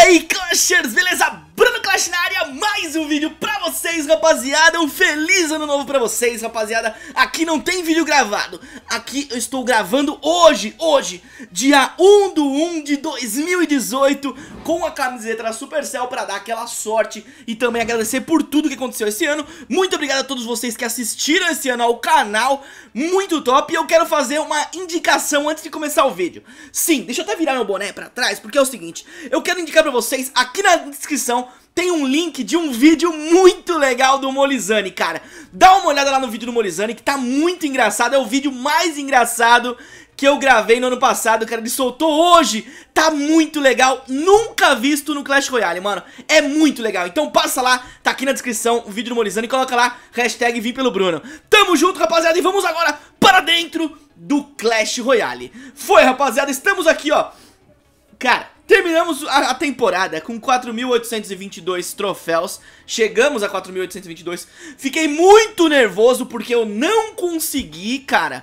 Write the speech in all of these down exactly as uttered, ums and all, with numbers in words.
aí, Clashers, beleza? Bruno Clash na área, mais um vídeo pra vocês, rapaziada. Um feliz ano novo pra vocês, rapaziada. Aqui não tem vídeo gravado, aqui eu estou gravando hoje, hoje, dia um do um de dois mil e dezoito, com a camiseta da Supercell pra dar aquela sorte e também agradecer por tudo que aconteceu esse ano. Muito obrigado a todos vocês que assistiram esse ano ao canal, muito top. E eu quero fazer uma indicação antes de começar o vídeo. Sim, deixa eu até virar meu boné pra trás, porque é o seguinte, eu quero indicar pra vocês, aqui na descrição tem um link de um vídeo muito legal do Molizane, cara. Dá uma olhada lá no vídeo do Molizane, que tá muito engraçado. É o vídeo mais engraçado que eu gravei no ano passado, cara. Ele soltou hoje, tá muito legal. Nunca visto no Clash Royale, mano. É muito legal, então passa lá, tá aqui na descrição o vídeo do Molizane. Coloca lá, hashtag Vim pelo Bruno. Tamo junto, rapaziada, e vamos agora para dentro do Clash Royale. Foi, rapaziada, estamos aqui, ó. Cara, terminamos a, a temporada com quatro mil oitocentos e vinte e dois troféus. Chegamos a quatro mil oitocentos e vinte e dois. Fiquei muito nervoso porque eu não consegui, cara.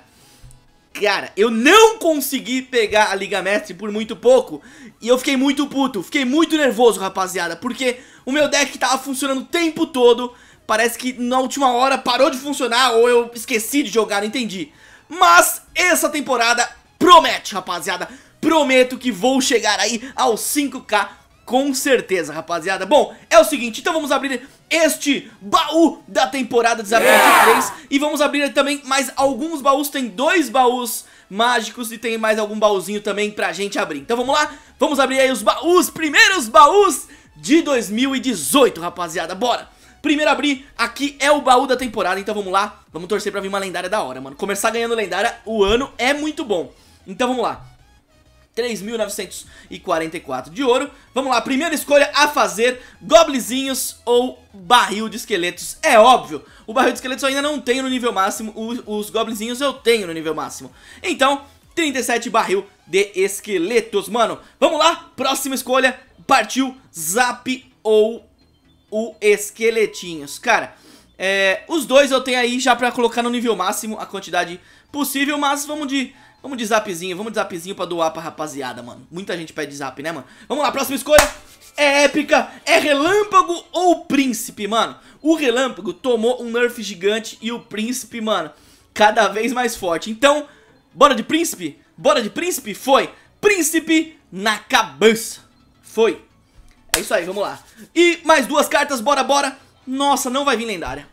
Cara, eu não consegui pegar a Liga Mestre por muito pouco. E eu fiquei muito puto, fiquei muito nervoso, rapaziada, porque o meu deck tava funcionando o tempo todo. Parece que na última hora parou de funcionar, ou eu esqueci de jogar, não entendi. Mas essa temporada promete, rapaziada. Prometo que vou chegar aí aos cinco K com certeza, rapaziada. Bom, é o seguinte, então vamos abrir este baú da temporada Desafio yeah! vinte e três. E vamos abrir também mais alguns baús. Tem dois baús mágicos e tem mais algum baúzinho também pra gente abrir. Então vamos lá, vamos abrir aí os baús, primeiros baús de dois mil e dezoito, rapaziada. Bora! Primeiro abrir, aqui é o baú da temporada, então vamos lá. Vamos torcer pra vir uma lendária da hora, mano. Começar ganhando lendária, o ano é muito bom. Então vamos lá. três mil novecentos e quarenta e quatro de ouro. Vamos lá, primeira escolha a fazer: goblizinhos ou barril de esqueletos. É óbvio, o barril de esqueletos eu ainda não tenho no nível máximo. Os, os goblizinhos eu tenho no nível máximo. Então, trinta e sete barril de esqueletos, mano. Vamos lá, próxima escolha. Partiu Zap ou o esqueletinhos. Cara, é, os dois eu tenho aí já pra colocar no nível máximo a quantidade possível, mas vamos de... Vamos de zapzinho, vamos de zapzinho pra doar pra rapaziada, mano. Muita gente pede zap, né, mano? Vamos lá, próxima escolha. É épica, é relâmpago ou príncipe, mano? O relâmpago tomou um nerf gigante e o príncipe, mano, cada vez mais forte. Então, bora de príncipe? Bora de príncipe? Foi. Príncipe na cabeça. Foi. É isso aí, vamos lá. E mais duas cartas, bora, bora. Nossa, não vai vir lendária.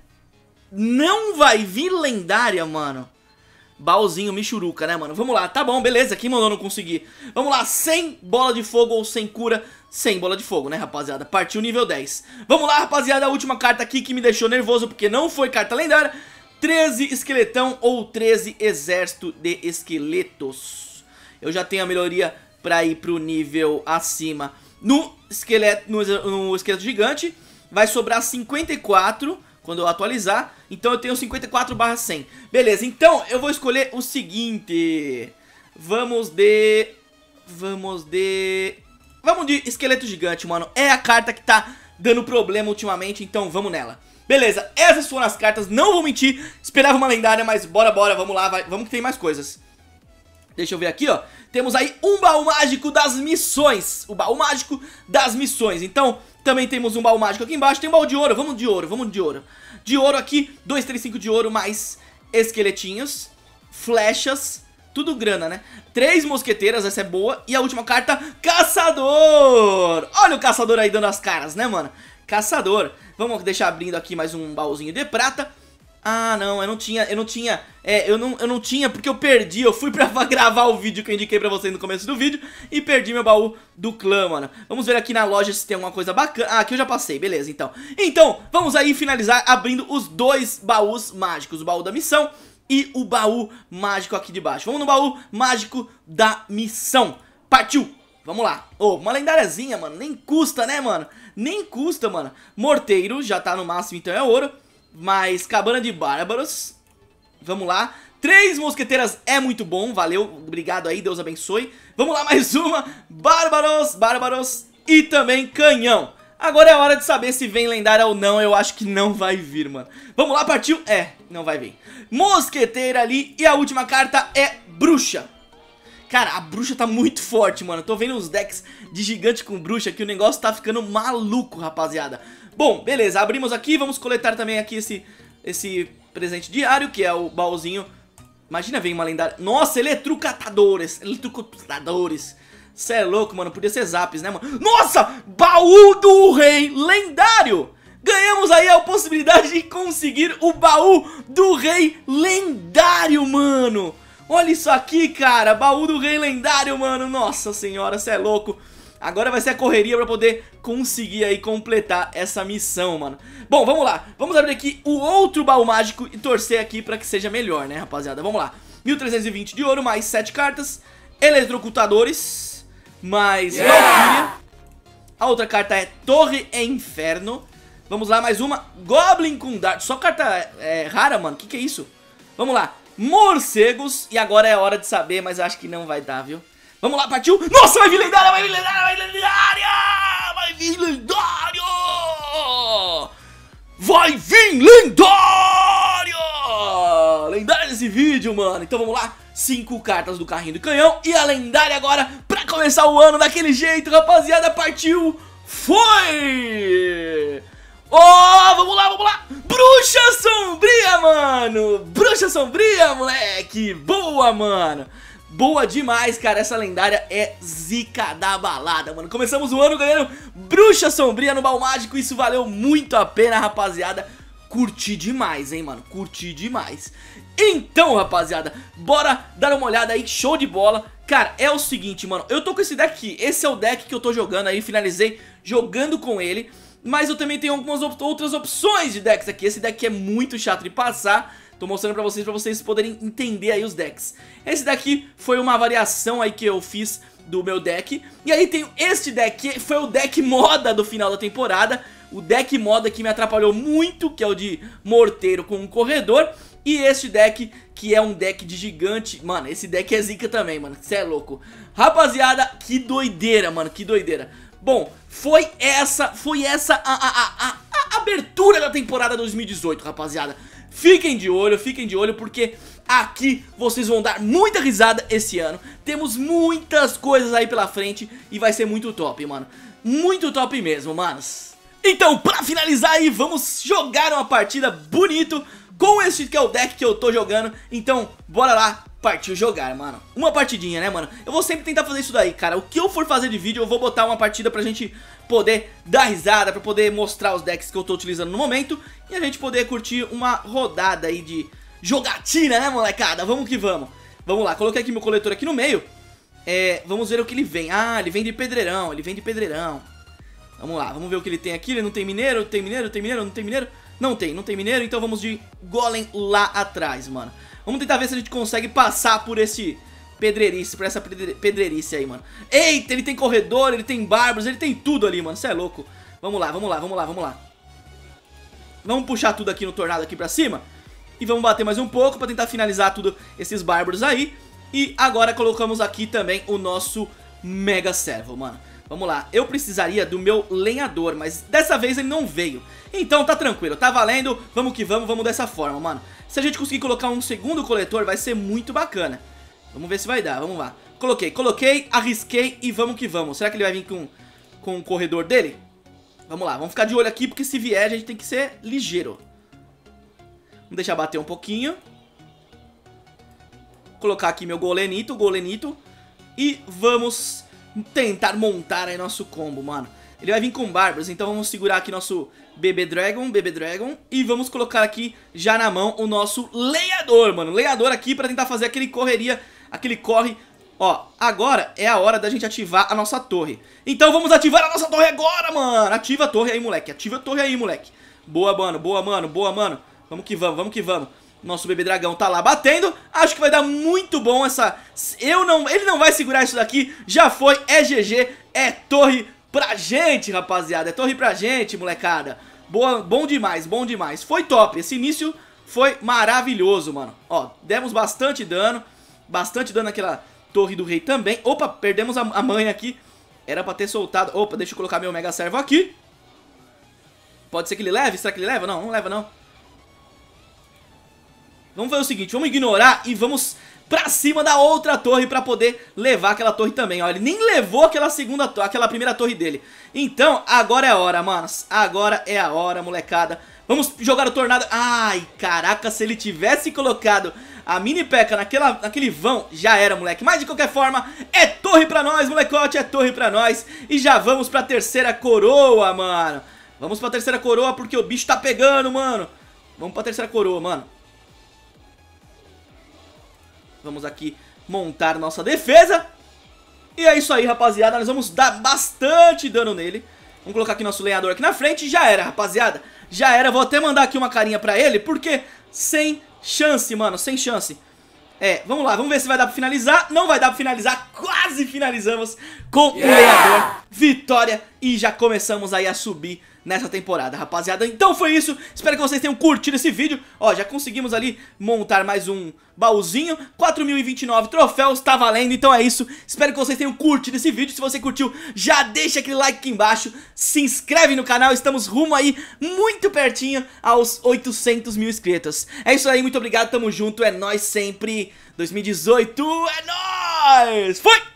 Não vai vir lendária, mano. Baúzinho Michuruca, né, mano? Vamos lá, tá bom, beleza, quem mandou não conseguir. Vamos lá, sem bola de fogo ou sem cura. Sem bola de fogo, né, rapaziada? Partiu nível dez. Vamos lá, rapaziada, a última carta aqui que me deixou nervoso porque não foi carta lendária. Treze esqueletão ou treze exército de esqueletos. Eu já tenho a melhoria pra ir pro nível acima. No esqueleto, no, no esqueleto gigante vai sobrar cinquenta e quatro quando eu atualizar. Então eu tenho cinquenta e quatro barra cem. Beleza, então eu vou escolher o seguinte. Vamos de... Vamos de... Vamos de esqueleto gigante, mano. É a carta que tá dando problema ultimamente, então vamos nela. Beleza, essas foram as cartas, não vou mentir. Esperava uma lendária, mas bora, bora, vamos lá, vai. Vamos que tem mais coisas. Deixa eu ver aqui, ó. Temos aí um baú mágico das missões. O baú mágico das missões. Então, também temos um baú mágico aqui embaixo. Tem um baú de ouro, vamos de ouro, vamos de ouro. De ouro aqui, dois, três, cinco de ouro, mais esqueletinhos, flechas, tudo grana, né? Três mosqueteiras, essa é boa. E a última carta, caçador. Olha o caçador aí dando as caras, né, mano? Caçador. Vamos deixar abrindo aqui mais um baúzinho de prata. Ah, não, eu não tinha, eu não tinha, é, eu não, eu não tinha porque eu perdi, eu fui pra gravar o vídeo que eu indiquei pra vocês no começo do vídeo e perdi meu baú do clã, mano. Vamos ver aqui na loja se tem alguma coisa bacana. Ah, aqui eu já passei, beleza, então. Então, vamos aí finalizar abrindo os dois baús mágicos, o baú da missão e o baú mágico aqui de baixo. Vamos no baú mágico da missão. Partiu! Vamos lá. Ô, oh, uma lendáriazinha, mano, nem custa, né, mano? Nem custa, mano. Morteiro, já tá no máximo, então é ouro. Mais cabana de bárbaros. Vamos lá. Três mosqueteiras é muito bom. Valeu, obrigado aí, Deus abençoe. Vamos lá, mais uma. Bárbaros, bárbaros. E também canhão. Agora é hora de saber se vem lendária ou não. Eu acho que não vai vir, mano. Vamos lá, partiu. É, não vai vir. Mosqueteira ali. E a última carta é bruxa. Cara, a bruxa tá muito forte, mano. Tô vendo os decks de gigante com bruxa que o negócio tá ficando maluco, rapaziada. Bom, beleza, abrimos aqui. Vamos coletar também aqui esse, esse presente diário, que é o baúzinho. Imagina, vem uma lendária. Nossa, eletrocutadores. Eletrocutadores. Cê é louco, mano. Podia ser zaps, né, mano? Nossa, baú do rei lendário. Ganhamos aí a possibilidade de conseguir o baú do rei lendário, mano. Olha isso aqui, cara, baú do rei lendário, mano. Nossa senhora, cê é louco. Agora vai ser a correria pra poder conseguir aí completar essa missão, mano. Bom, vamos lá. Vamos abrir aqui o outro baú mágico e torcer aqui pra que seja melhor, né, rapaziada? Vamos lá. mil trezentos e vinte de ouro, mais sete cartas. Eletrocutadores, mais yeah! Valkyria. A outra carta é Torre e Inferno. Vamos lá, mais uma. Goblin com Dart. Só carta é, rara, mano. Que que é isso? Vamos lá. Morcegos. E agora é a hora de saber, mas eu acho que não vai dar, viu? Vamos lá, partiu. Nossa, vai vir lendária, vai vir lendária, vai vir lendária. Vai vir lendária. Vai vir lendária. Lendária nesse vídeo, mano. Então vamos lá. Cinco cartas do carrinho do canhão. E a lendária agora pra começar o ano daquele jeito, rapaziada. Partiu. Foi. Oh, vamos lá, vamos lá. Bruxa Sombria, mano. Bruxa Sombria, moleque. Boa, mano. Boa demais, cara. Essa lendária é zica da balada, mano. Começamos o ano ganhando Bruxa Sombria no baú mágico. Isso valeu muito a pena, rapaziada. Curti demais, hein, mano. Curti demais. Então, rapaziada, bora dar uma olhada aí. Show de bola. Cara, é o seguinte, mano. Eu tô com esse deck aqui. Esse é o deck que eu tô jogando aí. Finalizei jogando com ele. Mas eu também tenho algumas op outras opções de decks aqui. Esse deck é muito chato de passar. Tô mostrando pra vocês, pra vocês poderem entender aí os decks. Esse daqui foi uma variação aí que eu fiz do meu deck. E aí tem este deck, que foi o deck moda do final da temporada. O deck moda que me atrapalhou muito, que é o de morteiro com um corredor. E este deck, que é um deck de gigante. Mano, esse deck é zica também, mano. Cê é louco. Rapaziada, que doideira, mano, que doideira. Bom, foi essa, foi essa a, a, a, a, a abertura da temporada dois mil e dezoito, rapaziada. Fiquem de olho, fiquem de olho, porque aqui vocês vão dar muita risada esse ano. Temos muitas coisas aí pela frente e vai ser muito top, mano. Muito top mesmo, manos. Então, pra finalizar aí, vamos jogar uma partida bonito com esse que é o deck que eu tô jogando. Então, bora lá, partiu jogar, mano. Uma partidinha, né, mano? Eu vou sempre tentar fazer isso daí, cara. O que eu for fazer de vídeo, eu vou botar uma partida pra gente poder dar risada, pra poder mostrar os decks que eu tô utilizando no momento e a gente poder curtir uma rodada aí de jogatina, né, molecada? Vamos que vamos. Vamos lá, coloquei aqui meu coletor aqui no meio. É, vamos ver o que ele vem. Ah, ele vem de pedreirão, ele vem de pedreirão. Vamos lá, vamos ver o que ele tem aqui. Ele não tem mineiro, tem mineiro, tem mineiro, não tem mineiro. Não tem, não tem mineiro, então vamos de golem lá atrás, mano. Vamos tentar ver se a gente consegue passar por esse pedreirice, por essa pedreirice aí, mano. Eita, ele tem corredor, ele tem bárbaros, ele tem tudo ali, mano, você é louco. Vamos lá, vamos lá, vamos lá, vamos lá. Vamos puxar tudo aqui no tornado aqui pra cima. E vamos bater mais um pouco pra tentar finalizar tudo esses bárbaros aí. E agora colocamos aqui também o nosso Mega Servo, mano. Vamos lá, eu precisaria do meu lenhador, mas dessa vez ele não veio. Então tá tranquilo, tá valendo, vamos que vamos, vamos dessa forma, mano. Se a gente conseguir colocar um segundo coletor, vai ser muito bacana. Vamos ver se vai dar, vamos lá. Coloquei, coloquei, arrisquei e vamos que vamos. Será que ele vai vir com, com o corredor dele? Vamos lá, vamos ficar de olho aqui, porque se vier a gente tem que ser ligeiro. Vamos deixar bater um pouquinho. Colocar aqui meu golenito, golenito. E vamos tentar montar aí nosso combo, mano. Ele vai vir com bárbaros, então vamos segurar aqui nosso Bebê Dragon, Bebê Dragon. E vamos colocar aqui já na mão o nosso lenhador, mano. Lenhador aqui pra tentar fazer aquele correria, aquele corre. Ó, agora é a hora da gente ativar a nossa torre. Então vamos ativar a nossa torre agora, mano. Ativa a torre aí, moleque, ativa a torre aí, moleque. Boa, mano, boa, mano, boa, mano. Vamos que vamos, vamos que vamos. Nosso bebê dragão tá lá batendo. Acho que vai dar muito bom essa... Eu não... Ele não vai segurar isso daqui. Já foi, é G G. É torre pra gente, rapaziada. É torre pra gente, molecada. Boa, bom demais, bom demais. Foi top. Esse início foi maravilhoso, mano. Ó, demos bastante dano. Bastante dano naquela torre do rei também. Opa, perdemos a, a mãe aqui. Era pra ter soltado. Opa, deixa eu colocar meu mega servo aqui. Pode ser que ele leve? Será que ele leva? Não, não leva não. Vamos fazer o seguinte, vamos ignorar e vamos pra cima da outra torre pra poder levar aquela torre também, ó. Ele nem levou aquela segunda torre, aquela primeira torre dele. Então, agora é a hora, manos. Agora é a hora, molecada. Vamos jogar o tornado. Ai, caraca, se ele tivesse colocado a mini P.E.K.K.A naquela, naquele vão, já era, moleque. Mas de qualquer forma, é torre pra nós, molecote, é torre pra nós. E já vamos pra terceira coroa, mano. Vamos pra terceira coroa porque o bicho tá pegando, mano. Vamos pra terceira coroa, mano. Vamos aqui montar nossa defesa. E é isso aí, rapaziada. Nós vamos dar bastante dano nele. Vamos colocar aqui nosso lenhador aqui na frente. Já era, rapaziada. Já era. Vou até mandar aqui uma carinha pra ele, porque sem chance, mano. Sem chance. É, vamos lá. Vamos ver se vai dar pra finalizar. Não vai dar pra finalizar. Quase finalizamos com yeah! o lenhador. Vitória. E já começamos aí a subir nessa temporada, rapaziada. Então foi isso, espero que vocês tenham curtido esse vídeo. Ó, já conseguimos ali montar mais um baúzinho, quatro mil e vinte e nove troféus, tá valendo. Então é isso, espero que vocês tenham curtido esse vídeo. Se você curtiu, já deixa aquele like aqui embaixo, se inscreve no canal. Estamos rumo aí, muito pertinho aos oitocentos mil inscritos. É isso aí, muito obrigado, tamo junto, é nóis sempre. Dois mil e dezoito, é nóis! Fui!